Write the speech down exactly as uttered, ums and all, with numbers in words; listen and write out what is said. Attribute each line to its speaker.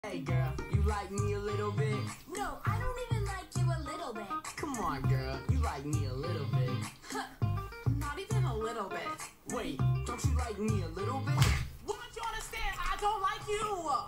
Speaker 1: Hey girl, you like me a little bit?
Speaker 2: No, I don't even like you a little bit.
Speaker 1: Come on girl, you like me a little bit.
Speaker 2: Not even a little bit.
Speaker 1: Wait, don't you like me a little bit?
Speaker 2: Won't you understand? I don't like you.